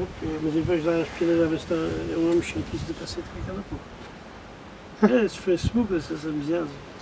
Mas em vez de dar as pequenas, já vê se está. É uma mexeriquice do cacete que é aquela porra. É, esses Facebook, essas amizades.